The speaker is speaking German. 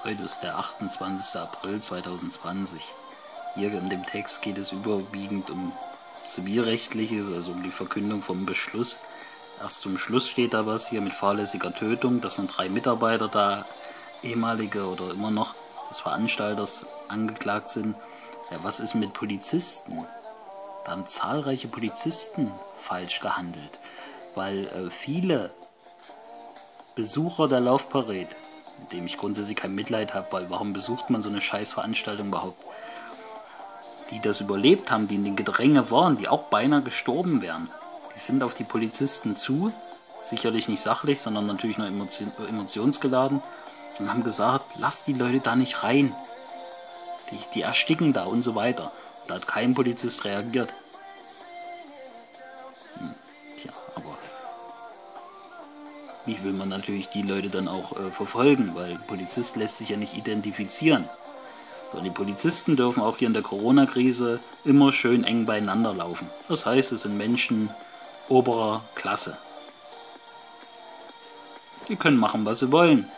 Heute ist der 28. April 2020. Hier in dem Text geht es überwiegend um Zivilrechtliches, also um die Verkündung vom Beschluss. Erst zum Schluss steht da was hier mit fahrlässiger Tötung. Das sind 3 Mitarbeiter da, ehemalige oder immer noch des Veranstalters, angeklagt sind. Ja, was ist mit Polizisten? Da haben zahlreiche Polizisten falsch gehandelt, weil viele Besucher der Laufparade, mit dem ich grundsätzlich kein Mitleid habe, weil warum besucht man so eine Scheißveranstaltung überhaupt, die das überlebt haben, die in den Gedränge waren, die auch beinahe gestorben wären, die sind auf die Polizisten zu, sicherlich nicht sachlich, sondern natürlich nur emotionsgeladen, und haben gesagt, lasst die Leute da nicht rein, die ersticken da und so weiter. Da hat kein Polizist reagiert. Tja, aber wie will man natürlich die Leute dann auch verfolgen, weil ein Polizist lässt sich ja nicht identifizieren. So, die Polizisten dürfen auch hier in der Corona-Krise immer schön eng beieinander laufen. Das heißt, es sind Menschen oberer Klasse. Die können machen, was sie wollen.